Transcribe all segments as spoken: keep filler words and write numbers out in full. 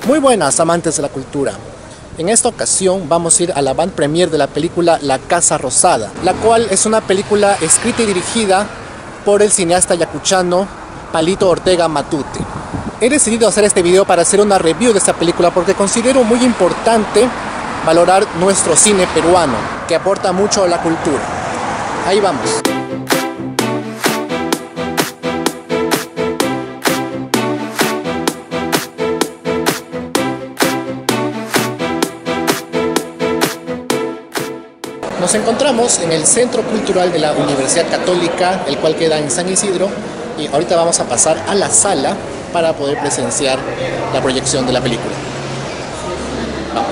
Muy buenas, amantes de la cultura. En esta ocasión vamos a ir a la avant premiere de la película La Casa Rosada, la cual es una película escrita y dirigida por el cineasta yacuchano Palito Ortega Matute. He decidido hacer este video para hacer una review de esta película porque considero muy importante valorar nuestro cine peruano, que aporta mucho a la cultura. Ahí vamos. Nos encontramos en el Centro Cultural de la Universidad Católica, el cual queda en San Isidro, y ahorita vamos a pasar a la sala para poder presenciar la proyección de la película. Vamos.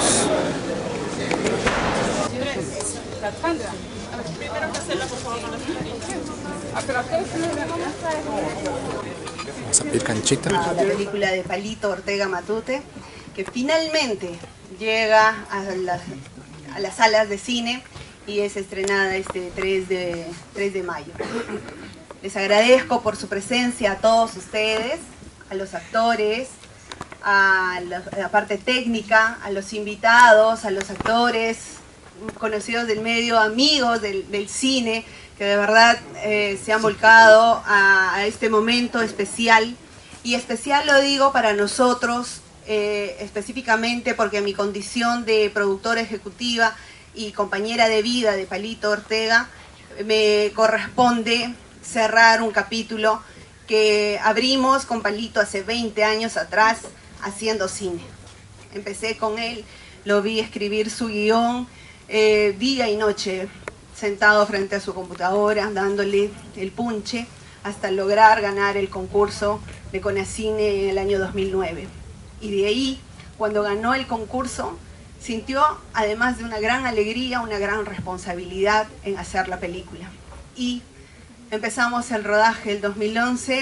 Vamos a pedir canchita. La película de Palito Ortega Matute, que finalmente llega a las, a las salas de cine y es estrenada este tres de mayo. Les agradezco por su presencia a todos ustedes, a los actores, a la, a la parte técnica, a los invitados, a los actores conocidos del medio, amigos del, del cine, que de verdad eh, se han volcado a, a este momento especial. Y especial lo digo para nosotros, eh, específicamente porque mi condición de productora ejecutiva y compañera de vida de Palito Ortega, me corresponde cerrar un capítulo que abrimos con Palito hace veinte años atrás haciendo cine. Empecé con él, lo vi escribir su guión eh, día y noche, sentado frente a su computadora, dándole el punche, hasta lograr ganar el concurso de Conacine en el año dos mil nueve. Y de ahí, cuando ganó el concurso, sintió, además de una gran alegría, una gran responsabilidad en hacer la película. Y empezamos el rodaje el dos mil once,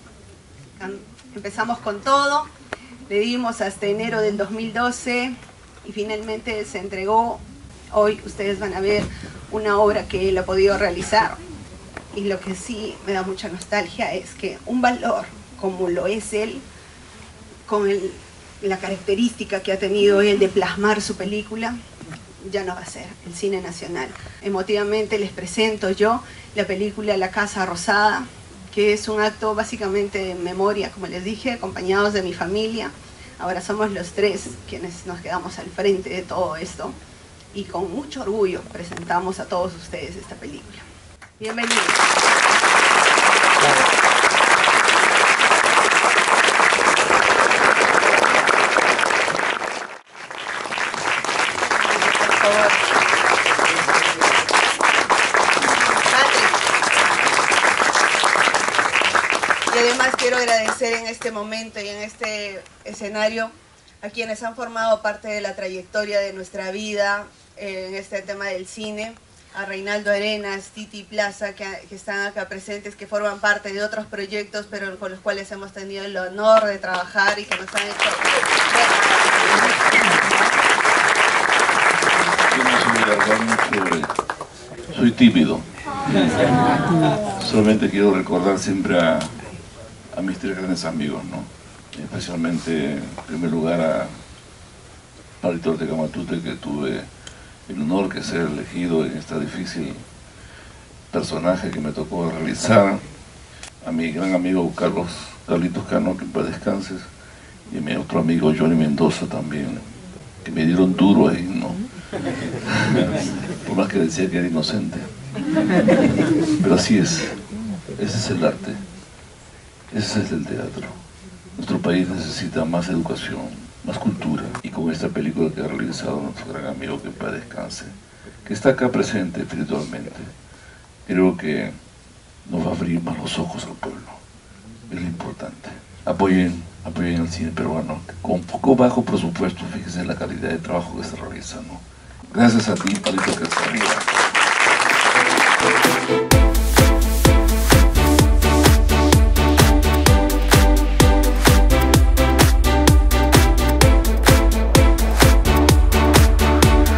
empezamos con todo, le dimos hasta enero del dos mil doce y finalmente se entregó. Hoy ustedes van a ver una obra que él ha podido realizar, y lo que sí me da mucha nostalgia es que un valor como lo es él, con el la característica que ha tenido él de plasmar su película, ya no va a ser el cine nacional. Emotivamente les presento yo la película La Casa Rosada, que es un acto básicamente de memoria, como les dije, acompañados de mi familia. Ahora somos los tres quienes nos quedamos al frente de todo esto, y con mucho orgullo presentamos a todos ustedes esta película. Bienvenidos. Y además quiero agradecer en este momento y en este escenario a quienes han formado parte de la trayectoria de nuestra vida en este tema del cine, a Reinaldo Arenas, Titi Plaza, que, que están acá presentes, que forman parte de otros proyectos, pero con los cuales hemos tenido el honor de trabajar y que nos han hecho... Soy tímido. Solamente quiero recordar siempre a, a mis tres grandes amigos, ¿no? Especialmente, en primer lugar, a Palito Ortega Matute, que tuve el honor de ser elegido en esta difícil personaje que me tocó realizar, a mi gran amigo Carlos Carlitos Cano, que en paz descanses, y a mi otro amigo Johnny Mendoza también, que me dieron duro ahí, ¿no? Por más que decía que era inocente, pero así es. Ese es el arte, ese es el teatro. Nuestro país necesita más educación, más cultura, y con esta película que ha realizado nuestro gran amigo, que en paz descanse, que está acá presente espiritualmente, creo que nos va a abrir más los ojos al pueblo. Es lo importante. Apoyen, apoyen el cine peruano, con poco bajo presupuesto. Fíjense en la calidad de trabajo que se realiza, ¿no? Gracias a ti, Palito, que estás aquí.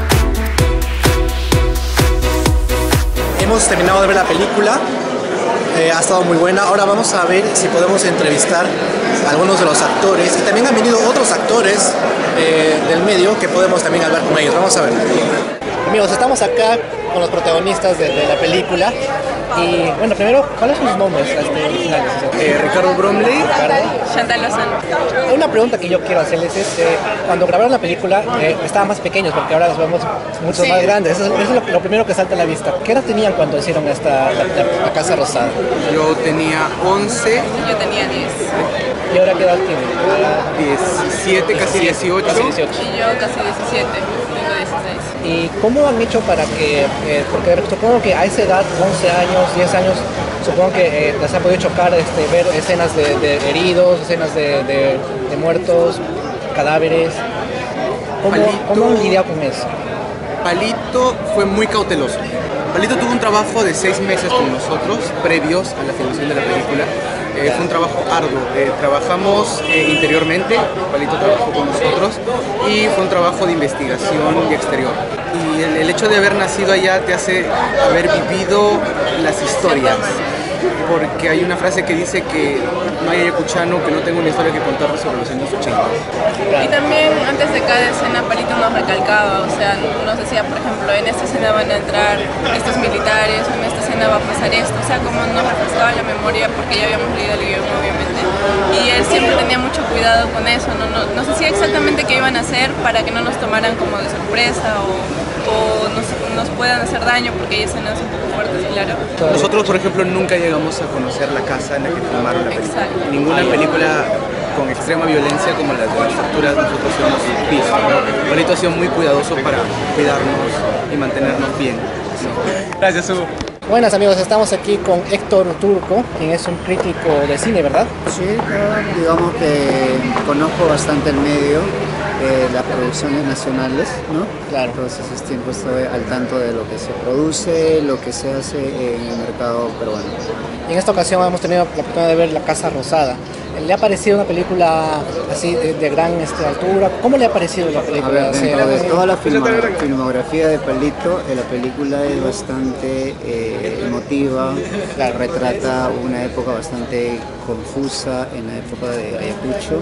Hemos terminado de ver la película. eh, ha estado muy buena. Ahora vamos a ver si podemos entrevistar a algunos de los actores. Y también han venido otros actores eh, del medio que podemos también hablar con ellos. Vamos a ver. Amigos, estamos acá con los protagonistas de, de la película. Y bueno, primero, ¿cuáles son sus nombres este, originales? Eh, Ricardo Bromley. Chantal Lozano. Una pregunta que yo quiero hacerles es, eh, cuando grabaron la película, eh, estaban más pequeños, porque ahora los vemos mucho Sí. más grandes. Eso, es, eso es lo, lo primero que salta a la vista. ¿Qué edad tenían cuando hicieron esta, la, la- la Casa Rosada? Yo tenía once, Yo tenía diez. ¿Y ahora qué edad tienen? diecisiete, casi dieciocho. Casi dieciocho. Y yo casi diecisiete. Tengo dieciséis. ¿Y cómo han hecho para que, eh, porque supongo que a esa edad, once años, diez años, supongo que eh, les ha podido chocar este, ver escenas de, de heridos, escenas de, de- de muertos, cadáveres? ¿Cómo, Palito. ¿Cómo han lidiado con eso? Palito fue muy cauteloso. Palito tuvo un trabajo de seis meses con nosotros, previos a la filmación de la película. Eh, fue un trabajo arduo. Eh, trabajamos eh, interiormente, Palito trabajó con nosotros, y fue un trabajo de investigación y exterior. Y el, el hecho de haber nacido allá te hace haber vivido las historias. Porque hay una frase que dice que no hay ayacuchano que no tenga una historia que contar sobre los años ochenta. Y también antes de cada escena Palito nos recalcaba, o sea, nos decía, por ejemplo, en esta escena van a entrar estos militares, en esta escena va a pasar esto, o sea, como nos refrescaba la memoria porque ya habíamos leído el guión, obviamente. Y él siempre tenía mucho cuidado con eso, no, no, nos decía exactamente qué iban a hacer para que no nos tomaran como de sorpresa o, o nos, nos puedan hacer daño porque hay escenas un poco fuertes, claro. Nosotros, por ejemplo, nunca llegamos a conocer la casa en la que filmaron la película. Exacto. Ninguna película con extrema violencia como la de las torturas nosotros hemos visto, ¿no? Palito ha sido muy cuidadoso para cuidarnos y mantenernos bien. Gracias, Hugo. Buenas amigos, estamos aquí con Héctor Turco, quien es un crítico de cine, ¿verdad? Sí, yo digamos que conozco bastante el medio, eh, las producciones nacionales, ¿no? Claro. Todos esos tiempos estoy al tanto de lo que se produce, lo que se hace en el mercado peruano. Y en esta ocasión hemos tenido la oportunidad de ver La Casa Rosada. ¿Le ha parecido una película así de, de gran este, altura? ¿Cómo le ha parecido la A película? ver, O sea, dentro de toda la filma- filmografía de Palito, eh, la película es bastante eh, emotiva, Claro. retrata una época bastante confusa en la época de Ayacucho.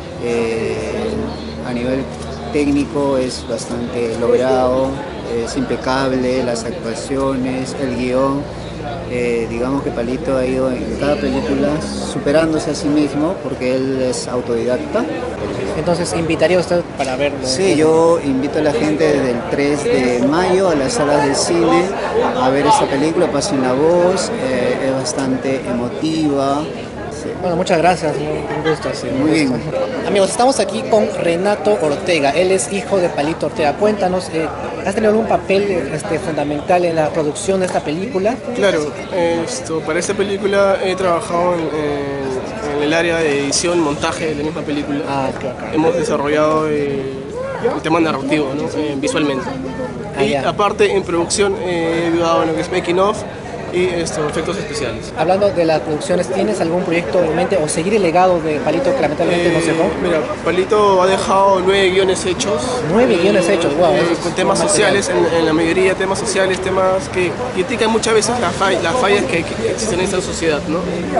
Eh, a nivel técnico es bastante logrado, es impecable, las actuaciones, el guión. Eh, digamos que Palito ha ido en cada película superándose a sí mismo porque él es autodidacta. Entonces, ¿invitaría a usted para verlo? Sí, yo invito a la gente desde el tres de mayo a las salas de cine a ver esta película, pasen la voz, eh, es bastante emotiva. Sí. Bueno, muchas gracias, un gusto. Sí, un Muy gusto. Amigos, estamos aquí con Renato Ortega, él es hijo de Palito Ortega. Cuéntanos, eh, ¿has tenido algún papel este, fundamental en la producción de esta película? Claro, esto, para esta película he trabajado en, en- en el área de edición, montaje de la misma película. Ah, claro. Hemos desarrollado eh, el tema narrativo, ¿no? Eh, visualmente. Ah, y ya. aparte en producción eh, he ayudado en lo que es making of y esto, efectos especiales. Hablando de las producciones, ¿tienes algún proyecto en mente o seguir el legado de Palito que lamentablemente Eh, nos dejó? mira, Palito ha dejado nueve guiones hechos. Nueve guiones hechos, wow, eh, eso es con temas un material. sociales, en, en la mayoría temas sociales, temas que critican muchas veces las, fall- las fallas que, que existen en esta sociedad, ¿no?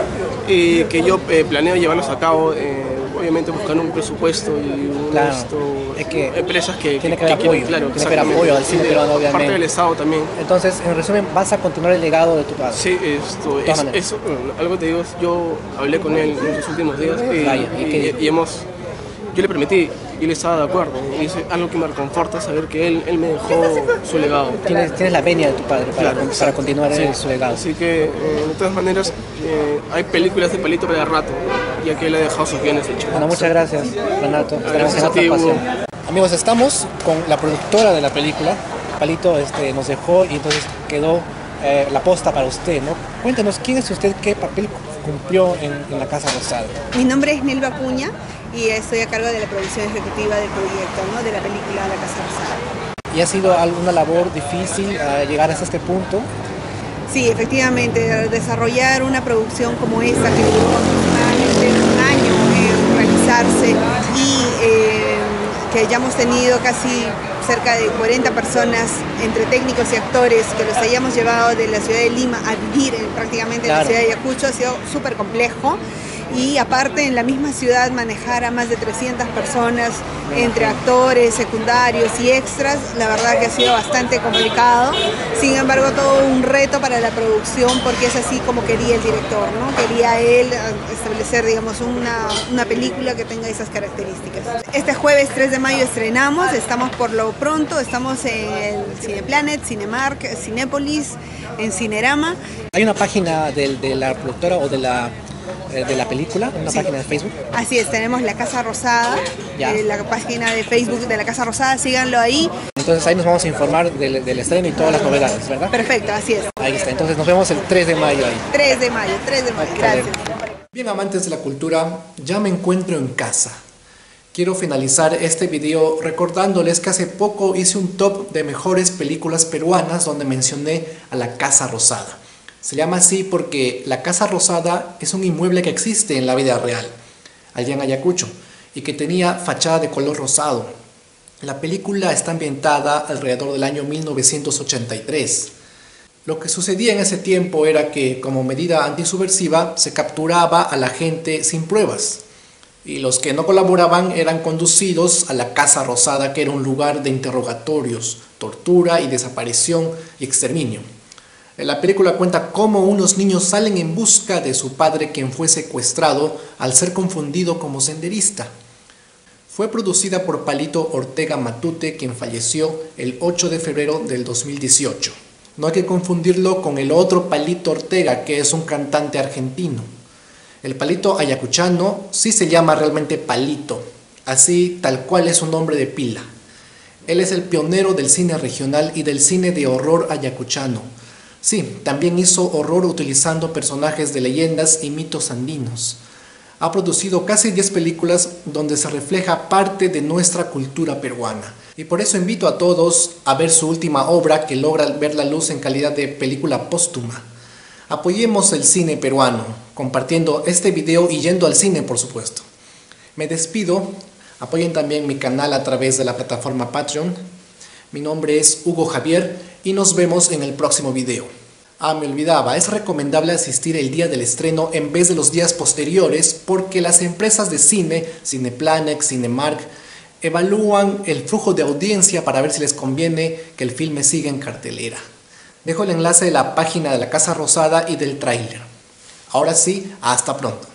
Y que yo eh, planeo llevarlos a cabo, eh, obviamente buscando un presupuesto y un, Claro, esto, es que empresas que, tiene que haber quieren, apoyo, claro, tiene que haber exactamente. apoyo al cine Sí, peruano, Parte obviamente. del Estado también. Entonces, en resumen, vas a continuar el legado de tu padre. Sí, esto, todas es, maneras. eso, bueno, algo te digo, yo hablé con él en los últimos días y, Vaya, ¿y qué y- dijo? y hemos, yo le permití y él estaba de acuerdo. Y es algo que me reconforta saber que él, él me dejó su legado. Tienes, tienes la venia de tu padre para, Claro, para exacto. continuar Sí. eh, su legado. Así que, eh, de todas maneras, eh, hay películas de Palito para rato, ya que él ha dejado sus guiones hechos. Bueno, muchas gracias, Renato. Esperamos Gracias en a otra ti, Hugo. ocasión. Amigos, estamos con la productora de la película. Palito este, nos dejó y entonces quedó eh, la posta para usted, ¿no? Cuéntenos, ¿quién es usted? ¿Qué papel cumplió en, en la Casa Rosada? Mi nombre es Nelva Acuña y estoy a cargo de la producción ejecutiva del proyecto, ¿no? De la película La Casa Rosada. ¿Y ha sido alguna labor difícil eh, llegar hasta este punto? Sí, efectivamente, desarrollar una producción como esta que duró aproximadamente un año en realizarse y eh, que hayamos tenido casi cerca de cuarenta personas, entre técnicos y actores, que los hayamos llevado de la ciudad de Lima a vivir en, prácticamente claro. en la ciudad de Ayacucho, ha sido súper complejo. Y aparte en la misma ciudad manejar a más de trescientas personas entre actores, secundarios y extras, la verdad que ha sido bastante complicado. Sin embargo, todo un reto para la producción porque es así como quería el director, ¿no? Quería él establecer, digamos, una, una película que tenga esas características. Este jueves tres de mayo estrenamos, estamos por lo pronto, estamos en el Cineplanet, Cinemark, Cinépolis, en Cinerama. ¿Hay una página de, de la productora o de la... de la película, una sí. página de Facebook? Así es, tenemos La Casa Rosada, eh, la página de Facebook de La Casa Rosada, síganlo ahí. Entonces ahí nos vamos a informar del, del estreno y todas las novedades, ¿verdad? Perfecto, así es. Ahí está, entonces nos vemos el tres de mayo ahí. tres de mayo, tres de mayo, okay. Gracias. Bien, amantes de la cultura, ya me encuentro en casa. Quiero finalizar este video recordándoles que hace poco hice un top de mejores películas peruanas donde mencioné a La Casa Rosada. Se llama así porque la Casa Rosada es un inmueble que existe en la vida real, allá en Ayacucho, y que tenía fachada de color rosado. La película está ambientada alrededor del año mil novecientos ochenta y tres. Lo que sucedía en ese tiempo era que, como medida antisubversiva, se capturaba a la gente sin pruebas, y los que no colaboraban eran conducidos a la Casa Rosada, que era un lugar de interrogatorios, tortura y desaparición y exterminio. La película cuenta cómo unos niños salen en busca de su padre, quien fue secuestrado al ser confundido como senderista. Fue producida por Palito Ortega Matute, quien falleció el ocho de febrero del dos mil dieciocho. No hay que confundirlo con el otro Palito Ortega, que es un cantante argentino. El Palito ayacuchano sí se llama realmente Palito, así tal cual es su nombre de pila. Él es el pionero del cine regional y del cine de horror ayacuchano. Sí, también hizo horror utilizando personajes de leyendas y mitos andinos. Ha producido casi diez películas donde se refleja parte de nuestra cultura peruana. Y por eso invito a todos a ver su última obra, que logra ver la luz en calidad de película póstuma. Apoyemos el cine peruano, compartiendo este video y yendo al cine, por supuesto. Me despido. Apoyen también mi canal a través de la plataforma Patreon. Mi nombre es Hugo Javier y nos vemos en el próximo video. Ah, me olvidaba, es recomendable asistir el día del estreno en vez de los días posteriores porque las empresas de cine, Cineplanet, Cinemark, evalúan el flujo de audiencia para ver si les conviene que el filme siga en cartelera. Dejo el enlace de la página de La Casa Rosada y del tráiler. Ahora sí, hasta pronto.